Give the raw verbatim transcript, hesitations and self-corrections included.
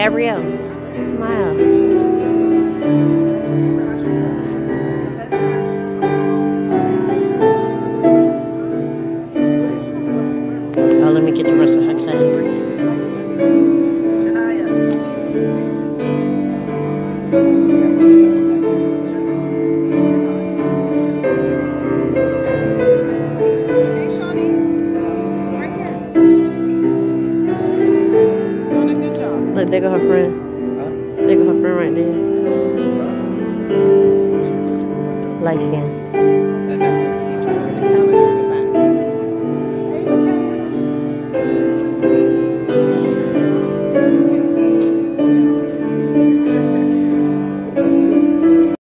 Gabrielle, smile. Oh, let me get the rest of her class. Look, there go her friend. There go her friend right there. Light skin.